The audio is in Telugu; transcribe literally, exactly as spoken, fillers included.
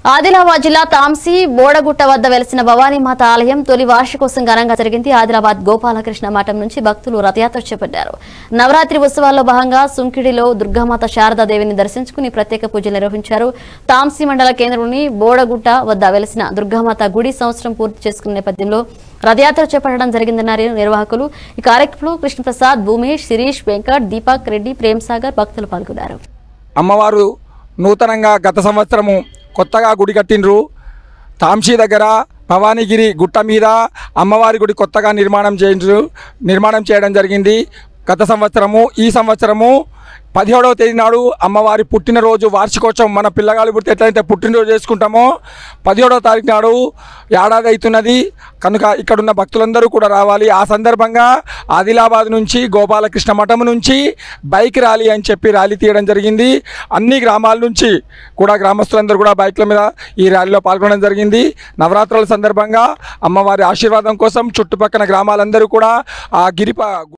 ఆదిలాబాద్ జిల్లా తాంసీ బోడగుట్ట వద్ద వెలిసిన భవానీమాత ఆలయం తొలి వార్షికోత్సవం ఘనంగా జరిగింది. ఆదిలాబాద్ గోపాలకృష్ణ మఠం నుంచి భక్తులు రథయాత్ర చేపట్టారు. నవరాత్రి ఉత్సవాల్లో భాగంగా సుంకిడిలో దుర్గామాత శారదాదేవిని దర్శించుకుని ప్రత్యేక పూజలు నిర్వహించారు. తాంసీ మండల కేంద్రంలోని బోడగుట్ట వద్ద వెలిసిన దుర్గామాత గుడి సంవత్సరం పూర్తి చేసుకున్న నేపథ్యంలో రథయాత్ర చేపట్టడం జరిగిందన్నారు నిర్వాహకులు. ఈ కార్యక్రమంలో కృష్ణప్రసాద్, భూమేష్, శిరీష్, వెంకట్, దీపక్ రెడ్డి, ప్రేమ్ సాగర్ భక్తులు పాల్గొన్నారు. అమ్మవారు నూతనంగా గత సంవత్సరము కొత్తగా గుడి కట్టిండ్రు. తాంసీ దగ్గర భవానీగిరి గుట్ట మీద అమ్మవారి గుడి కొత్తగా నిర్మాణం చేయించు నిర్మాణం చేయడం జరిగింది. గత సంవత్సరము ఈ సంవత్సరము పదిహేడవ తేదీ నాడు అమ్మవారి పుట్టినరోజు వార్షికోత్సవం, మన పిల్లగాళ్ళు పుడితే ఎట్లయితే పుట్టినరోజు చేసుకుంటామో పదిహేడవ తారీఖు నాడు ఏడాది అవుతున్నది కనుక ఇక్కడున్న భక్తులందరూ కూడా రావాలి. ఆ సందర్భంగా ఆదిలాబాద్ నుంచి గోపాలకృష్ణ మఠం నుంచి బైక్ ర్యాలీ అని చెప్పి ర్యాలీ తీయడం జరిగింది. అన్ని గ్రామాల నుంచి కూడా గ్రామస్తులందరూ కూడా బైక్ల మీద ఈ ర్యాలీలో పాల్గొనడం జరిగింది. నవరాత్రుల సందర్భంగా అమ్మవారి ఆశీర్వాదం కోసం చుట్టుపక్కల గ్రామాలందరూ కూడా ఆ గిరిప